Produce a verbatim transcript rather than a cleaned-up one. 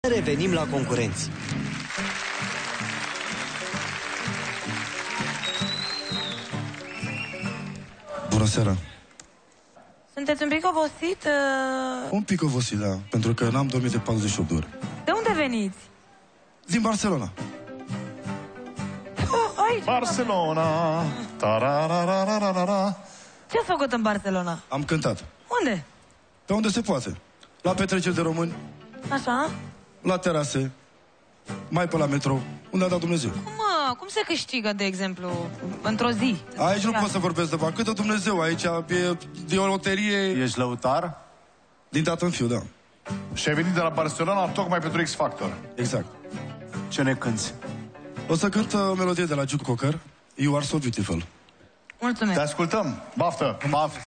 Revenim la concurenți. Bună seara. Sunteți un pic obosit? Uh... Un pic obosit, da, pentru că n-am dormit de patruzeci și opt de ore. De unde veniți? Din Barcelona. Oh, aici. Barcelona. Tarararararara. Ce ați făcut în Barcelona? Am cântat. Unde? Pe unde se poate. La petreceri de români, Așa? la terase, mai pe la metrou, unde a dat Dumnezeu. Cum, mă, cum se câștigă, de exemplu, într-o zi? Aici nu pot să vorbesc de bani. Cât de Dumnezeu, aici e, e o loterie. Ești lăutar? Din tată în fiu, da. Și ai venit de la Barcelona tocmai pentru X Factor. Exact. Ce ne cânti? O să cânt o melodie de la Jude Cocker, You Are So Beautiful. Mulțumesc. Te ascultăm. Baftă. Baftă.